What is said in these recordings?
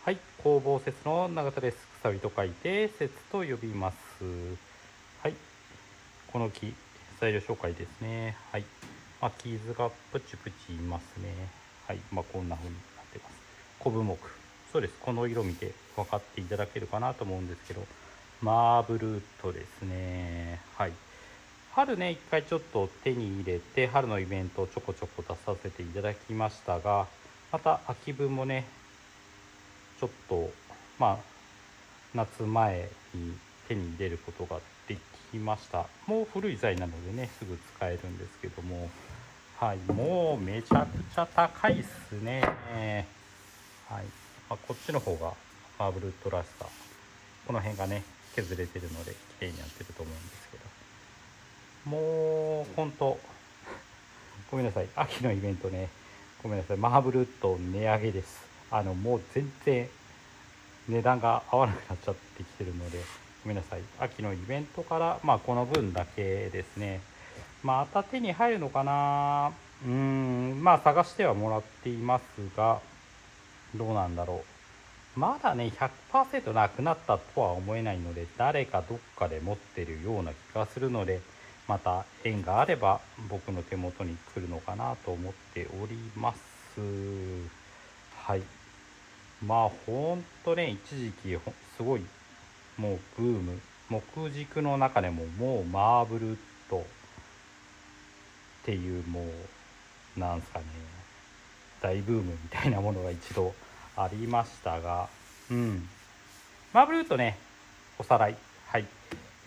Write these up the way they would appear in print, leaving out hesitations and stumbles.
はい、工房節の永田です。くさびと書いて節と呼びます。はい、この木、材料紹介ですね。はい、傷がプチプチいますね。はい、こんな風になってます。コブ木、そうです。この色見て分かっていただけるかなと思うんですけど、マーブルウッドですね。はい。春ね、一回ちょっと手に入れて、春のイベントをちょこちょこ出させていただきましたが、また秋分もね、ちょっと夏前に手に入れることができました。もう古い材なのでね、すぐ使えるんですけども、はい、もうめちゃくちゃ高いっすね。はい、こっちの方がマーブルウッドらしさ、この辺がね削れてるので綺麗になってると思うんですけど、もう本当ごめんなさい、秋のイベントね、ごめんなさい、マーブルウッド値上げです。もう全然値段が合わなくなっちゃってきてるので、ごめんなさい、秋のイベントから、この分だけですね。また手に入るのかな。探してはもらっていますが、どうなんだろう。まだね、100% なくなったとは思えないので、誰かどっかで持ってるような気がするので、また縁があれば僕の手元に来るのかなと思っております。はい。ほんとね、一時期すごいもうブーム、木軸の中でももうマーブルとっていう、もうなんすかね、大ブームみたいなものが一度ありましたが、マーブルとね、おさらい。はい。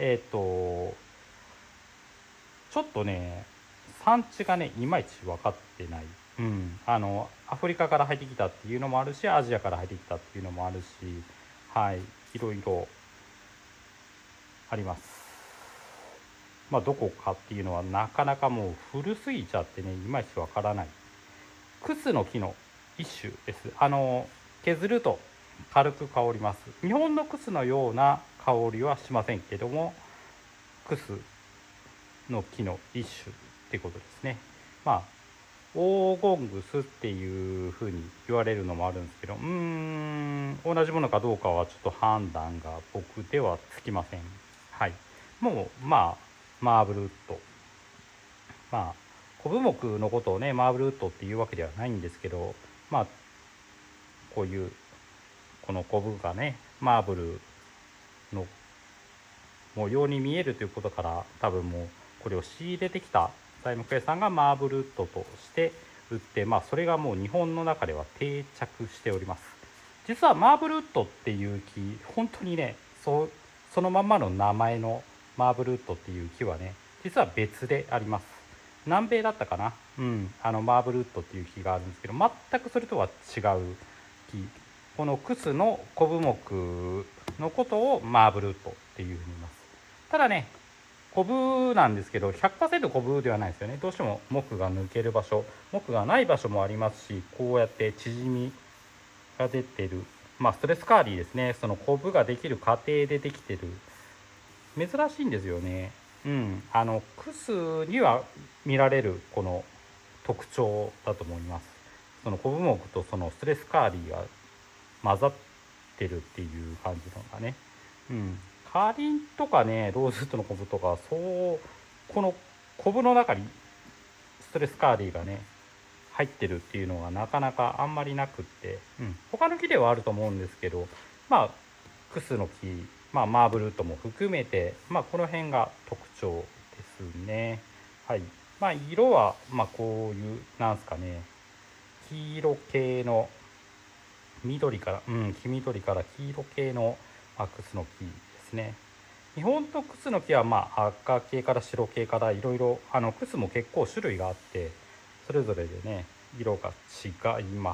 ちょっとね、産地がねいまいち分かってない。アフリカから入ってきたっていうのもあるし、アジアから入ってきたっていうのもあるし、はい、いろいろあります。どこかっていうのはなかなかもう古すぎちゃってね、いまいちわからない。クスの木の一種です。削ると軽く香ります。日本のクスのような香りはしませんけども、クスの木の一種ってことですね。黄金グスっていうふうに言われるのもあるんですけど、同じものかどうかはちょっと判断が僕ではつきません。はい。もうマーブルウッド、コブ木のことをねマーブルウッドっていうわけではないんですけど、こういうこのコブがねマーブルの模様に見えるということから、多分もうこれを仕入れてきた材木屋さんがマーブルウッドとして売って、それがもう日本の中では定着しております。実はマーブルウッドっていう木、本当にね、そのまんまの名前のマーブルウッドっていう木はね、実は別であります。南米だったかな、マーブルウッドっていう木があるんですけど、全くそれとは違う木。このクスのコブ木のことをマーブルウッドっていうふうに言います。ただね、コブなんですけど 100% コブではないですよね。どうしても木が抜ける場所、木がない場所もありますし、こうやって縮みが出てる、ストレスカーリーですね。そのコブができる過程でできてる、珍しいんですよね。クスには見られるこの特徴だと思います。そのコブ木とそのストレスカーリーが混ざってるっていう感じのがね。カリンとかね、ローズウッドのコブとか、このコブの中にストレスカーリーがね入ってるっていうのがなかなかあんまりなくって、他の木ではあると思うんですけど、クスの木、マーブルウッドも含めて、この辺が特徴ですね。はい。色はこういうなんすかね、黄色系の緑から、黄緑から黄色系のクスの木ですね。日本とクスの木は赤系から白系からいろいろ、クスも結構種類があって、それぞれでね色が違います。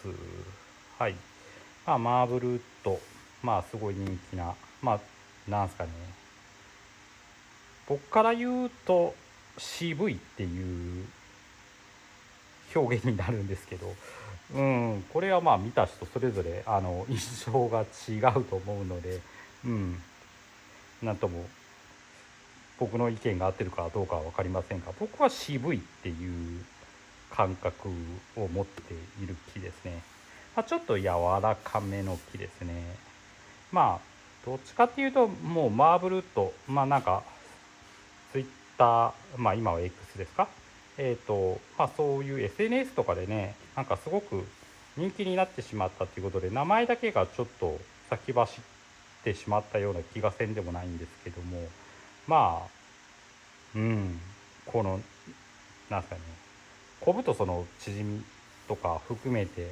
はい。マーブルウッド、すごい人気な、なんすかね、僕から言うと渋いっていう表現になるんですけど、これは見た人それぞれ印象が違うと思うので、なんとも僕の意見が合ってるかどうかは分かりませんが、僕は渋いっていう感覚を持っている木ですね。 ちょっと柔らかめの木ですね。まあどっちかっていうともうマーブルウッド、なんかツイッター、今は X ですか、そういう SNS とかでね、なんかすごく人気になってしまったっていうことで、名前だけがちょっと先走ってしまったような気がせんでもないんですけども、まあこのなんですかね、昆布とそのチヂミとか含めて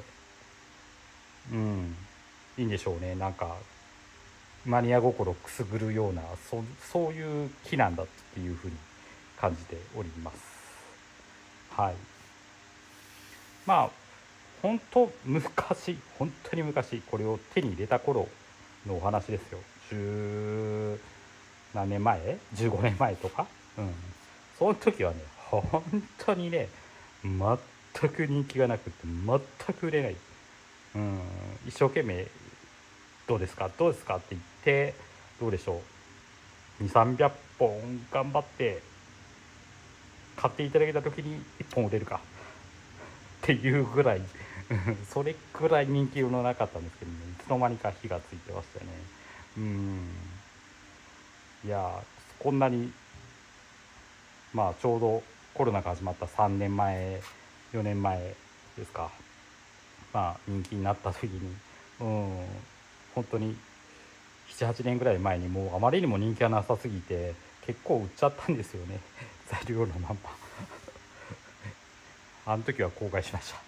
いいんでしょうね。なんかマニア心くすぐるような、そういう木なんだっていうふうに感じております。はい。本当本当に昔これを手に入れた頃のお話ですよ。10何年前、15年前とか、その時はね本当にね全く人気がなくて全く売れない、一生懸命どうですかどうですかって言って、どうでしょう、2、300本頑張って買っていただけた時に1本売れるかっていうぐらいそれくらい人気のなかったんですけどね、いつの間にか火がついてましたね。いやこんなにちょうどコロナが始まった3年前4年前ですか、人気になった時に本当に78年ぐらい前にもうあまりにも人気がなさすぎて結構売っちゃったんですよね材料のまんまあの時は後悔しました。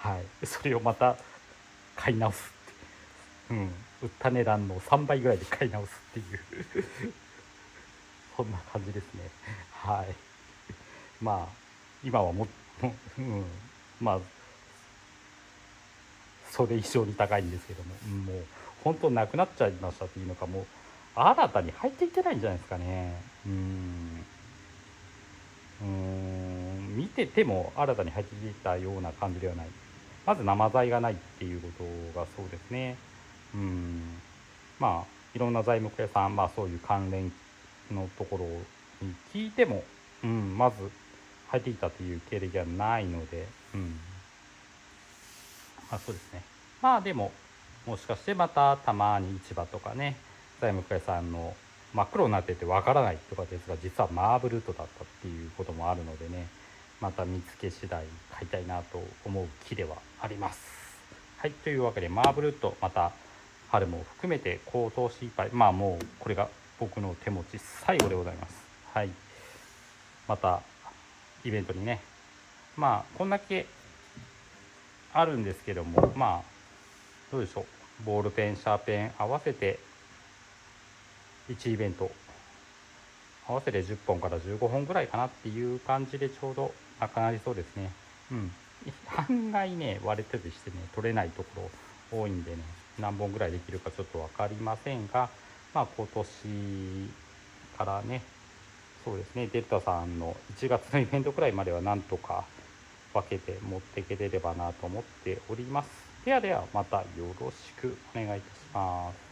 はい、それをまた買い直すって、売った値段の3倍ぐらいで買い直すっていうそんな感じですね。はい。今はまあそれ以上に高いんですけども、もう本当なくなっちゃいましたっていうのか、もう新たに入っていってないんじゃないですかね。見てても新たに入ってきたような感じではない。まず生材がないっていうことがそうですね。いろんな材木屋さん、そういう関連のところに聞いても、まず入ってきたという経歴はないので、そうですね。でももしかしてまたたまに市場とかね、材木屋さんの真っ黒になっててわからないとかですが、実はマーブルウッドだったっていうこともあるのでね、また見つけ次第買いたいなと思う木ではあります。はい、というわけでマーブルウッド、また春も含めて高騰しいっぱい、もうこれが僕の手持ち最後でございます。はい、またイベントにね、こんだけあるんですけども、どうでしょう、ボールペンシャーペン合わせて1イベント合わせて10本から15本ぐらいかなっていう感じでちょうどなくなりそうですね。案外ね割れててしてね取れないところ多いんでね、何本ぐらいできるかちょっと分かりませんが、今年からね、そうですね、デルタさんの1月のイベントくらいまではなんとか分けて持っていければなと思っております。ではまたよろしくお願いいたします。